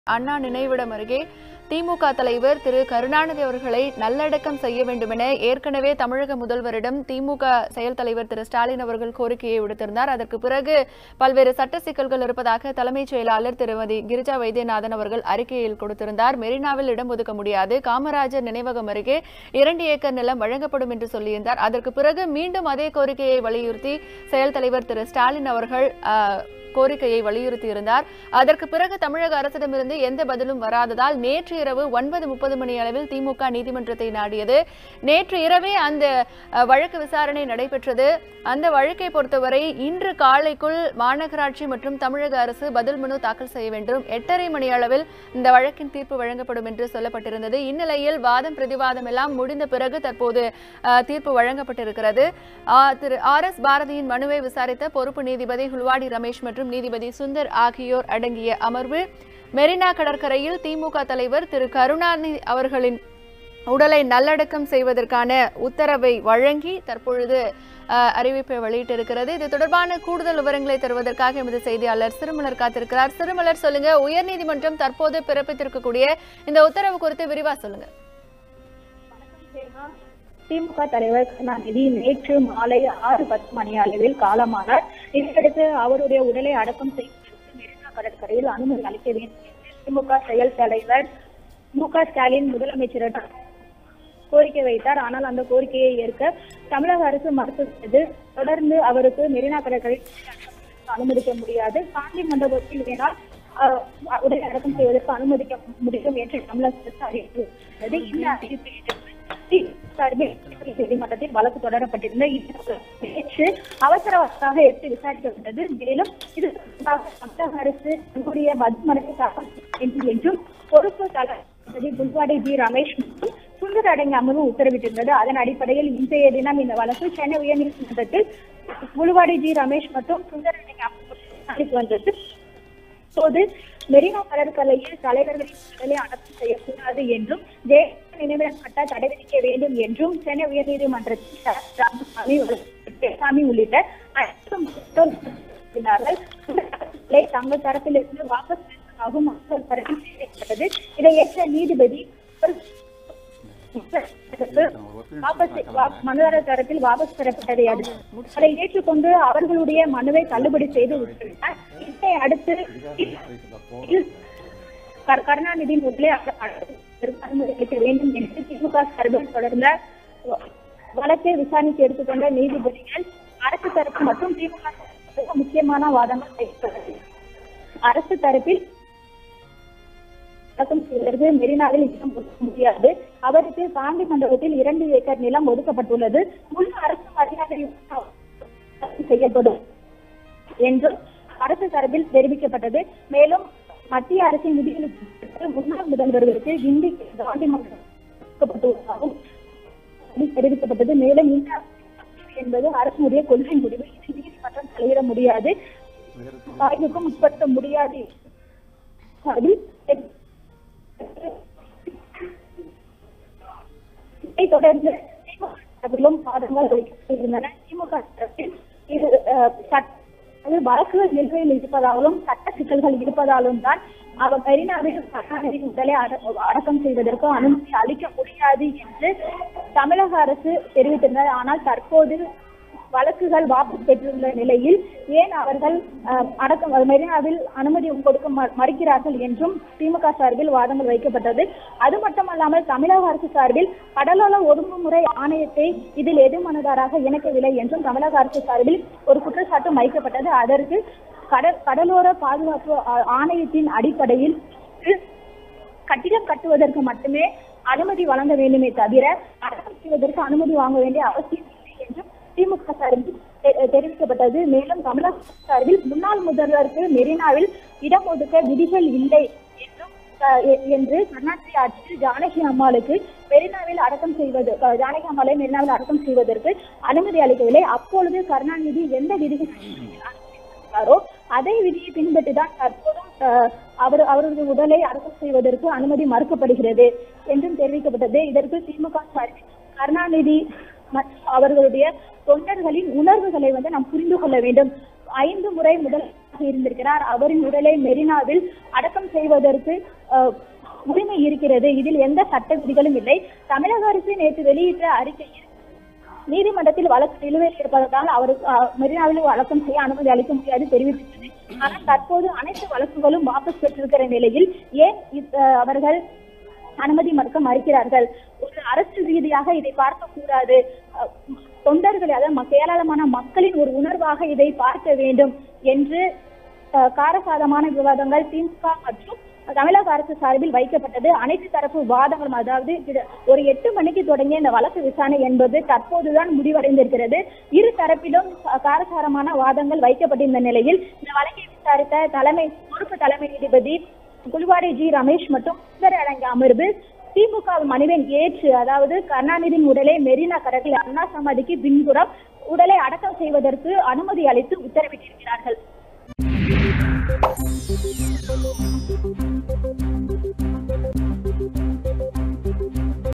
அண்ணா நினைவிடம் அருகே திமுக தலைவர் திரு கருணாநிதி அவர்களை நல்லடக்கம் செய்ய வேண்டுமென ஏற்கனவே தமிழக முதல்வரிடம் திமுக செயல் தலைவர் திரு ஸ்டாலின் அவர்கள் கோரிக்கையை விடுத்திருந்தார். அதற்கு பிறகு பல்வேறு சட்ட சிக்கல்கள் இருப்பதாக தலைமைச் செயலாளர் திருமதி கிரிஜா வைத்தியநாதன் அவர்கள் அறிக்கையில் கொடுத்திருந்தார். மெரினாவில் இடம் ஒதுக்க முடியாது, காமராஜர் நினைவகம் அருகே 2 ஏக்கர் நிலம் வழங்கப்படும் என்று சொல்லியிருந்தார். அதற்கு பிறகு மீண்டும் அதே கோரிக்கையை வலியுறுத்தி செயல் தலைவர் திரு ஸ்டாலின் அவர்கள் கோரிக்கையை வலியுறுத்தியிருந்தார். அதற்கு பிறகு தமிழக அரசிடமிருந்து எந்த பதிலும் வராததால் நேற்று இரவு 9:30 மணி அளவில் திமுக நீதிமன்றத்தை நாடியது. நேற்று இரவே அந்த வழக்கு விசாரணை நடைபெற்றது. அந்த வழக்கை பொறுத்தவரை இன்று காலைக்குள் மாநகராட்சி மற்றும் தமிழக அரசு பதில் மனு தாக்கல் செய்ய வேண்டும். 8:30 மணி அளவில் இந்த வழக்கின் தீர்ப்பு வழங்கப்படும் என்று சொல்லப்பட்டிருந்தது. இந்நிலையில் வாதம் பிரதிவாதம் எல்லாம் முடிந்த பிறகு தற்போது தீர்ப்பு வழங்கப்பட்டிருக்கிறது. திரு RS பாரதியின் மனுவை விசாரித்த பொறுப்பு நீதிபதி ஹுல்வாடி ரமேஷ் மற்றும் நீதிபதி சுந்தர் ஆகியோர் அடங்கிய அமர்வு மெரினா கடற்கரையில் திமுக தலைவர் திரு கருணாநிதி அவர்களின் உடலை நல்லடக்கம் செய்வதற்கான உத்தரவை வழங்கி தற்பொழுது அறிவிப்பை வெளியிட்டிருக்கிறது. இது தொடர்பான கூடுதல் விவரங்களை தருவதற்காக எமது செய்தியாளர் சிறுமலர் காத்திருக்கிறார். சிறுமலர், சொல்லுங்க, உயர்நீதிமன்றம் தற்போது பிறப்பித்திருக்கக்கூடிய இந்த உத்தரவு குறித்து விரிவா சொல்லுங்க. திமுக தலைவர் கருணாநிதி நேற்று மாலை 6:10 மணி அளவில் காலமானார். இதற்கடுத்து அவருடைய உடலை அடக்கம் செய்வதற்கு மெரினா கடற்கரையில் அனுமதி அளிக்க வேண்டும் என்று திமுக செயல் தலைவர் மு.க. ஸ்டாலின் முதலமைச்சரிடம் கோரிக்கை வைத்தார். ஆனால் அந்த கோரிக்கையை ஏற்க தமிழக அரசு மறுத்துவிட்டது. தொடர்ந்து அவருக்கு மெரினா கடற்கரையில் அனுமதிக்க முடியாது, காந்தி மண்டபத்தில் வேணால் உடலை அடக்கம் செய்வதற்கு அனுமதிக்க முடியும் என்று தமிழக அரசு அறிவித்துள்ளது. இந்த அறிவிப்பை நீதிமன்றத்தில் வழக்கு தொடரப்பட்டிருந்த நேற்று அவசரமாக எடுத்து விசாரிக்கப்பட்டது. மேலும் இது தமிழக அரசு தன்னுடைய பதில் மனுவை தாக்கல் செய்ய என்றும் பொறுப்பு தளபதி புல்வாடி ஜி ரமேஷ் மற்றும் சுந்தர் அடங்கிய அமர்வு உத்தரவிட்டிருந்தது. அதன் அடிப்படையில் இன்றைய தினம் இந்த வழக்கு சென்னை உயர்நீதிமன்றத்தில் புல்வாடி ஜி ரமேஷ் மற்றும் சுந்தர் அடங்கிய அமர்வு வந்தது. இப்போது மெரினா கடற்கரையில் தலைவர்களின் உடலை அடக்கம் செய்யக்கூடாது என்றும் நினைவிடம் கட்ட தடை விதிக்க வேண்டும் என்றும் சென்னை உயர்நீதிமன்றத்தில் உள்ளிட்ட தங்கள் தரப்பிலிருந்து வாபஸ் பெறுவதாகவும் மக்கள் தரப்பில் தெரிவிக்கப்பட்டது. இதை ஏற்ற நீதிபதி மனுதாரர் தரப்பில் வாபஸ் பெறப்பட்டதை அடுத்து அதை ஏற்றுக்கொண்டு அவர்களுடைய மனுவை தள்ளுபடி செய்து உத்தரவிட்டார். இதை அடுத்து கருணாநிதியின் உடலை அனுமதி அளிக்க வேண்டும் என்று திமுக சார்பில் தொடர்ந்த வழக்கை விசாரணைக்கு எடுத்துக்கொண்ட நீதிபதிகள் அரசு தரப்பு மற்றும் திமுக முக்கியமான வாதங்கள் செய்யப்பட்டது. அரசு தரப்பில் செய்வதற்கு மெரினாவில் இடம் ஒதுக்க முடியாது, அவருக்கு காந்தி மண்டபத்தில் 2 ஏக்கர் நிலம் ஒதுக்கப்பட்டுள்ளது, முழு அரசு மரியாதை செய்யப்படும் என்றும் அரசு தரப்பில் தெரிவிக்கப்பட்டது. மேலும் மத்திய அரசின் விதிகளுக்கு முன்னாள் முதல்வர்களுக்கு இந்தி காந்தி மண்டபம் தெரிவிக்கப்பட்டது. மேலும் இந்த என்பது அரசுடைய கொள்கை முடிவு, இதில் நீதிமன்றம் தலையிட முடியாது, ஆய்வுக்கும் உட்படுத்த முடியாது. இதை தொடர்ந்து திமுக வாதங்கள் வைக்கப்பட்டிருந்தன. திமுக தரப்பில் இது வழக்குகள் நிலுவையில் இருப்பதாலும் சட்ட சிக்கல்கள் இருப்பதாலும் தான் அவர் மெரினாவில் கருணாநிதியின் உடலை அடக்கம் செய்வதற்கு அனுமதி அளிக்க முடியாது என்று தமிழக அரசு தெரிவித்திருந்தது. ஆனால் தற்போது வழக்குகள் வாபஸ் பெற்றுள்ள நிலையில் ஏன் அவர்கள் மெரினாவில் அனுமதி கொடுக்க மறுக்கிறார்கள் என்றும் திமுக சார்பில் வாதங்கள் வைக்கப்பட்டது. அது மட்டுமல்லாமல் தமிழக அரசு சார்பில் கடலோர ஒழுங்குமுறை ஆணையத்தை இதில் எதிர்மனுதாராக இணைக்கவில்லை என்றும் தமிழக அரசு சார்பில் ஒரு குற்றச்சாட்டு வைக்கப்பட்டது. அதற்கு கடலோர பாதுகாப்பு ஆணையத்தின் அடிப்படையில் கட்டிடம் கட்டுவதற்கு மட்டுமே அனுமதி வழங்க வேண்டுமே தவிர அடக்கம் செய்வதற்கு அனுமதி வாங்க வேண்டிய அவசியம் இல்லை என்றும் திமுக சார்பில் தெரிவிக்கப்பட்டது. மேலும் தமிழக சார்பில் முன்னாள் முதல்வருக்கு மெரினாவில் இடம் ஒதுக்க விதிகள் இல்லை என்று கர்நாடக ஆட்சியில் ஜானகி அம்மாளுக்கு மெரினாவில் அடக்கம் செய்வதற்கு அனுமதி அளிக்கவில்லை. அப்பொழுது கருணாநிதி எந்த விதிகள் அதே விதியை பின்பற்றிதான் தற்போதும் அவரது உடலை அடக்கம் செய்வதற்கு அனுமதி மறுக்கப்படுகிறது என்றும் தெரிவிக்கப்பட்டது. இதற்கு திமுக சார்பில் கருணாநிதி அவர்களுடைய தொண்டர்களின் உணர்வுகளை நாம் புரிந்து கொள்ள வேண்டும். 5 முறை முதல் இருந்திருக்கிறார். அவரின் உடலை மெரினாவில் அடக்கம் செய்வதற்கு உரிமை இருக்கிறது. இதில் எந்த சட்ட விதிகளும் இல்லை. தமிழக அரசு நேற்று வெளியிட்ட அறிக்கையில் நீதிமன்றத்தில் வழக்கு நிலுவையில் இருப்பதால் அவர் மெரினாவில் அடக்கம் செய்ய அனுமதி அளிக்க முடியாது தெரிவித்திருக்கிறது. ஆனால் தற்போது அனைத்து வழக்குகளும் வாபஸ் பெற்றிருக்கிற நிலையில் ஏன் அவர்கள் அனுமதி மறுக்கிறார்கள்? ஒரு அரசியல் ரீதியாக இதை பார்க்க கூடாது. தொண்டர்கள், அதாவது ஏராளமான மக்களின் ஒரு உணர்வாக இதை பார்க்க வேண்டும் என்று காரசாரமான விவாதங்கள் திமுக மற்றும் தமிழக அரசு சார்பில் வைக்கப்பட்டது. அனைத்து தரப்பு வாதங்களும், அதாவது ஒரு 8 மணிக்கு தொடங்கிய இந்த வழக்கு விசாரணை என்பது தற்போதுதான் முடிவடைந்திருக்கிறது. இரு தரப்பிலும் காரசாரமான வாதங்கள் வைக்கப்பட்டிருந்த நிலையில் இந்த வழக்கை விசாரித்த பொறுப்பு தலைமை நீதிபதி குல்வாடி ஜி ரமேஷ் மற்றும் அடங்கிய அமர்வு திமுக மனுவை ஏற்று, அதாவது கருணாநிதியின் உடலை மெரினா கடற்கரை அண்ணா சமாதிக்கு பின்புறம் உடலை அடக்கம் செய்வதற்கு அனுமதி அளித்து உத்தரவிட்டிருக்கிறார்கள்.